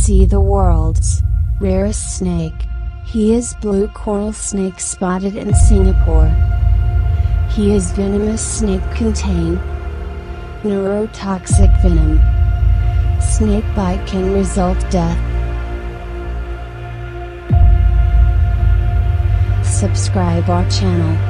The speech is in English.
see the world's rarest snake. He is blue coral snake spotted in Singapore. He is venomous snake contain neurotoxic venom. Snake bite can result death. Subscribe our channel.